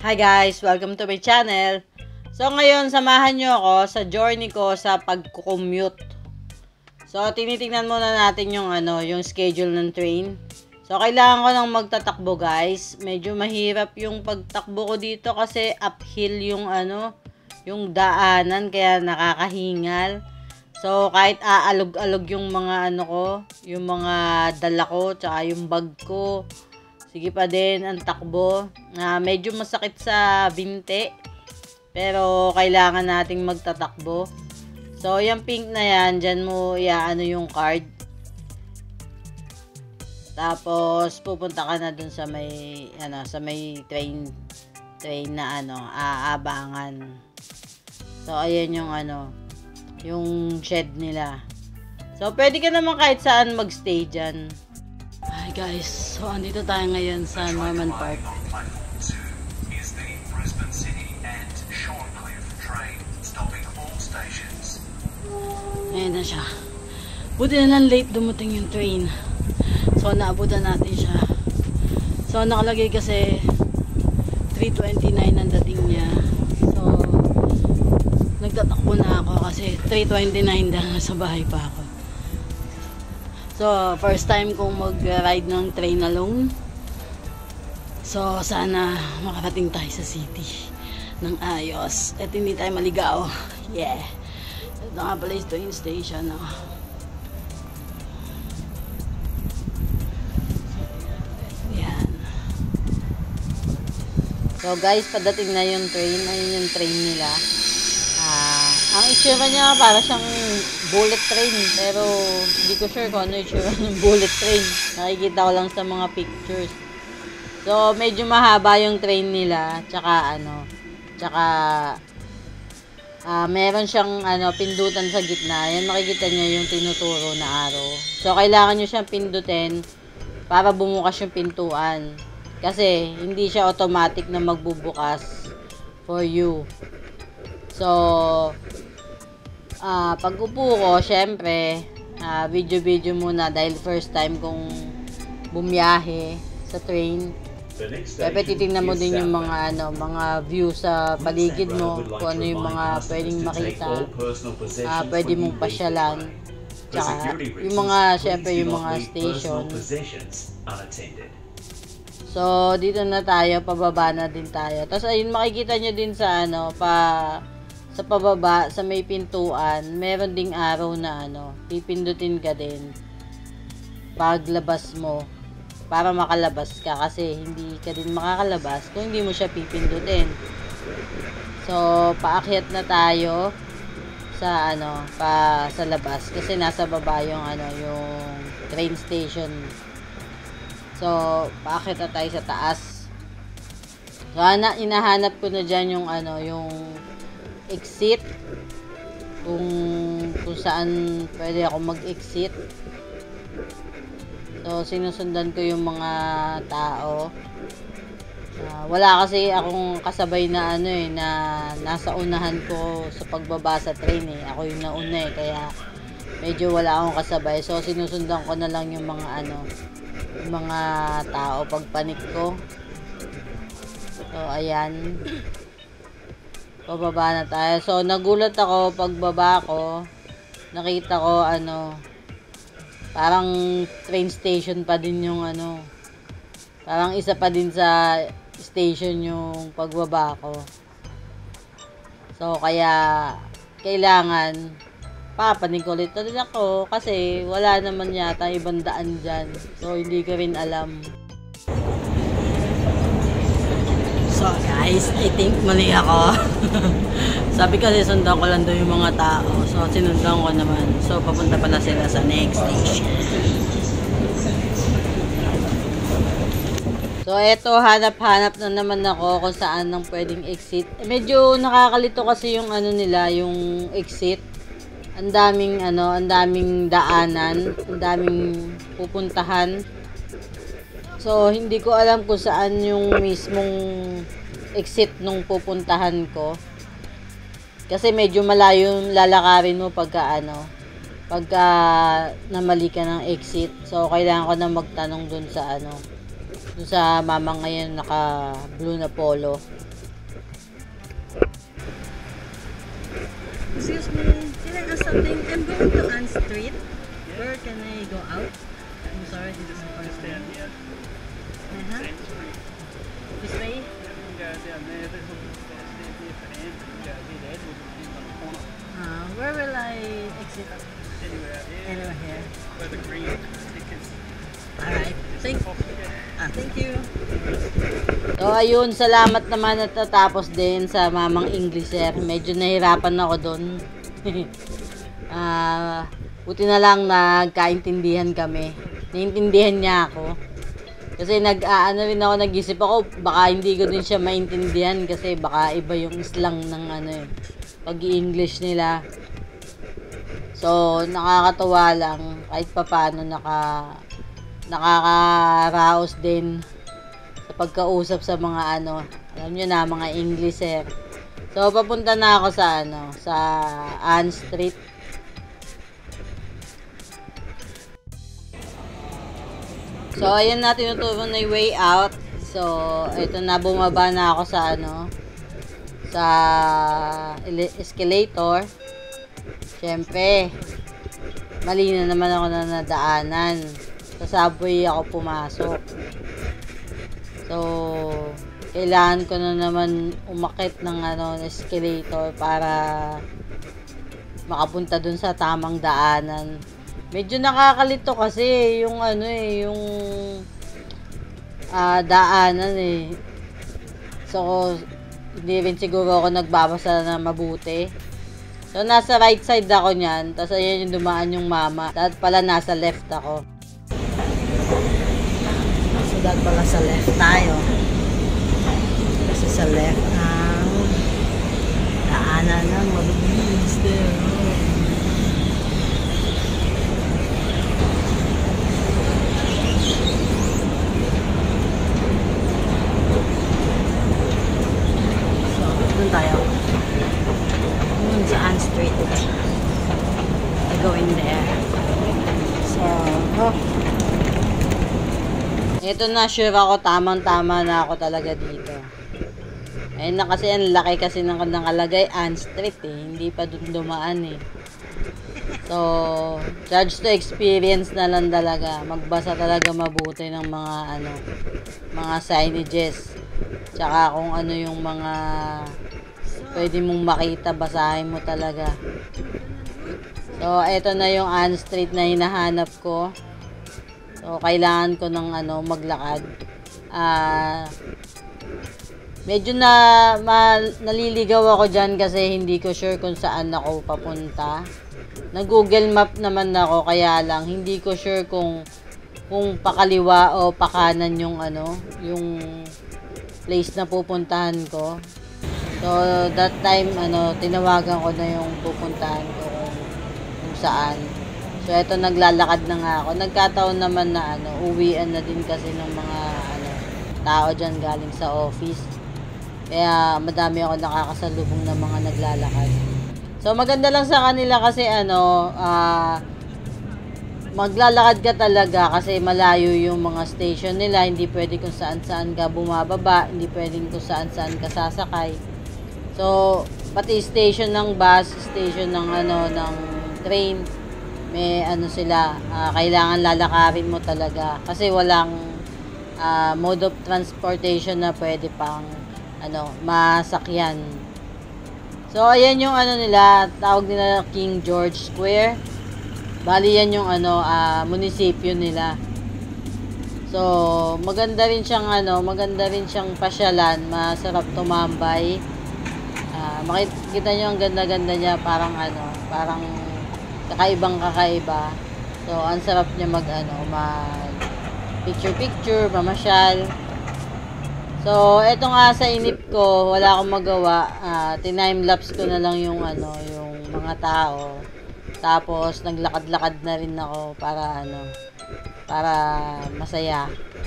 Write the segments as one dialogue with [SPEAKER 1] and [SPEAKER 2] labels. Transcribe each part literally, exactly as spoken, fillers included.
[SPEAKER 1] Hi guys! Welcome to my channel. So ngayon, samahan nyo ako sa journey ko sa pag-commute. So tinitingnan muna natin yung ano, yung schedule ng train. So kailangan ko nang magtatakbo guys. Medyo mahirap yung pagtakbo ko dito kasi uphill yung ano, yung daanan kaya nakakahingal. So kahit aalog-alog yung mga ano ko, yung mga dala ko, tsaka yung bag ko. Sige pa din ang takbo. Uh, medyo masakit sa binte. Pero kailangan nating magtatakbo. So yung pink na yan, dyan mo iaano yung card. Tapos pupunta ka na dun sa may ano, sa may train train na ano, aabangan. So ayan yung ano, yung shed nila. So pwede ka naman kahit saan magstay dyan. Hi guys, so andito tayo ngayon sa Norman Park. Ayan na siya. Buti na lang late dumating yung train. So naabutan natin siya. So nakalagay kasi three twenty-nine ang dating niya. So nagtatakbo na ako kasi three twenty-nine dahil sa bahay pa ako. So, first time kong mag-ride ng train alone. So, sana makarating tayo sa city ng ayos. At hindi tayo maligaw. Yeah. Ito nga pala yung train station. Oh. Yan. So, guys, padating na yung train. Ayun yung train nila. Ah, ang itsura niya para siyang bullet train, pero hindi ko sure kung ano yung itsura ng bullet train. Nakikita ko lang sa mga pictures. So medyo mahaba yung train nila, tsaka ano, tsaka ah, meron siyang ano, pindutan sa gitna. Yan, makikita niyo yung tinuturo na arrow. So kailangan niyo siyang pindutin para bumukas yung pintuan, kasi hindi siya automatic na magbubukas for you. So, uh, pag upo ko, syempre, uh, video-video muna dahil first time kong bumiyahe sa train. Siyempre, titingnan mo din yung mga, ano, mga view sa paligid mo, kung ano yung mga pwedeng makita, uh, pwede mong pasyalan. Tsaka, yung mga, syempre, yung mga station. So, dito na tayo, pababa na din tayo. Tapos, ayun, makikita nyo din sa, ano, pa... sa pababa, sa may pintuan, meron ding arrow na ano, pipindutin ka din paglabas mo para makalabas ka, kasi hindi ka din makakalabas kung hindi mo siya pipindutin. So, paakyat na tayo sa ano, pa sa labas kasi nasa baba yung ano, yung train station. So, paakyat na tayo sa taas. So, ana, inahanap ko na dyan yung ano, yung exit, kung kung saan pwede ako mag-exit. So sinusundan ko yung mga tao. Uh, wala kasi akong kasabay na ano eh, na nasa unahan ko sa pagbaba sa train eh. Ako yung nauna eh, kaya medyo wala akong kasabay. So sinusundan ko na lang yung mga ano, yung mga tao pag panik ko. So ayan, pababa na tayo. So, nagulat ako pagbaba ko. Nakita ko, ano, parang train station pa din yung, ano, parang isa pa din sa station yung pagbaba ko. So, kaya, kailangan, papanig ulit na din ako kasi wala naman yata ibang daan dyan. So, hindi ko rin alam. So guys, I think mali ako. Sabi kasi sundan ko lang doon yung mga tao. So sinundan ko naman. So papunta pala sila sa next station. So eto, hanap-hanap na naman ako kung saan nang pwedeng exit. Eh, medyo nakakalito kasi yung ano nila, yung exit. Ang daming ano, ang daming daanan, ang daming pupuntahan. So, hindi ko alam kung saan yung mismong exit nung pupuntahan ko. Kasi medyo malayo yung lalakarin mo pagka ano, pagka namali ka ng exit. So, kailangan ko na magtanong dun sa ano, dun sa mama ngayon naka blue na polo. Excuse me, can I ask something? I'm going to Ann Street. Where can I go out? I'm sorry, this is my first time. Uh-huh. This way? Uh, where will I exit?
[SPEAKER 2] Anywhere here.
[SPEAKER 1] Anywhere here.
[SPEAKER 2] Where the green stickers.
[SPEAKER 1] Alright. Thank, ah, thank you. So, ayun. Salamat naman at natapos din sa Mamang Englisher. Medyo nahirapan ako doon. Ah, buti na lang nagkaintindihan kami. Naintindihan niya ako. Kasi nag-aano rin ako, nag-isip ako, baka hindi ko din siya maintindihan kasi baka iba yung slang ng ano eh, pag-i-English nila. So, nakakatuwa lang kahit papaano naka nakakaraos din sa pagkausap sa mga ano, alam nyo na, mga Englisher. So, papunta na ako sa ano, sa Ann Street. So, ayan na, tinuturo na yung way out. So, ito na, bumaba na ako sa ano, sa escalator. Siyempre, mali na naman ako na nadaanan. Sa subway ako pumasok. So, kailangan ko na naman umakit ng ano, escalator para makapunta dun sa tamang daanan. Medyo nakakalito kasi yung ano eh, yung uh, daanan eh. So, hindi rin siguro ako nagbabasa na mabuti. So, nasa right side ako niyan. Tapos, ayan yung dumaan yung mama. Dahil pala nasa left ako. So, dahil pala sa left tayo. Kasi sa left ang daanan ng mabilis din. Tayo. Yun sa Ann Street. I go in there. So, oh. Ito na, sure ako, tamang-tama na ako talaga dito. Ayun na kasi, ang laki kasi ng nakalagay, Ann Street eh. Hindi pa dun dumaan eh. So, judge to experience na lang talaga. Magbasa talaga mabuti ng mga ano, mga signages. Tsaka kung ano yung mga pwede mong makita, basahin mo talaga. So, eto na yung Ann Street na hinahanap ko. So, kailangan ko ng ano, maglakad. Ah, uh, medyo na ma, naliligaw ako dyan kasi hindi ko sure kung saan ako papunta. Nag-Google Map naman ako, kaya lang hindi ko sure kung kung pakaliwa o pakanan yung ano, yung place na pupuntahan ko. So, that time, ano, tinawagan ko na yung pupuntahan ko kung, kung saan. So, eto, naglalakad na nga ako. Nagkataon naman na, ano, uwian na din kasi ng mga, ano, tao dyan galing sa office. Kaya, madami ako nakakasalubong na mga naglalakad. So, maganda lang sa kanila kasi, ano, ah, uh, maglalakad ka talaga kasi malayo yung mga station nila. Hindi pwede kung saan-saan ka bumababa. Hindi pwede kung saan-saan ka sasakay. So, pati station ng bus, station ng ano, ng train, may ano sila, uh, kailangan lalakarin mo talaga kasi walang uh, mode of transportation na pwede pang ano, masakyan. So, ayan yung ano nila, tawag nila King George Square. Bali yan yung ano, uh, munisipyo nila. So, maganda rin siyang ano, maganda rin siyang pasyalan, masarap tumambay. Uh, makikita nyo ang ganda-ganda niya, parang ano, parang kakaibang kakaiba. So, ang sarap niya mag ano, mag picture-picture, mamasyal. So, eto nga sa inip ko, wala akong magawa. Uh, tinime-lapse ko na lang yung ano, yung mga tao. Tapos, naglakad-lakad na rin ako para ano, para masaya.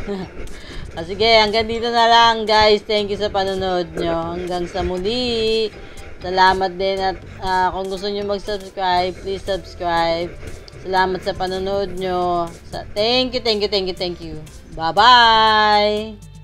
[SPEAKER 1] Sige, hanggang dito na lang guys. Thank you sa panonood nyo. Hanggang sa muli. Salamat din at uh, kung gusto nyo mag-subscribe, please subscribe. Salamat sa panonood nyo. Thank you, thank you, thank you, thank you. Bye-bye!